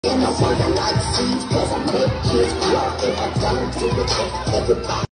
And I wanna like see, cause I make kids drop and I tell them to the everybody.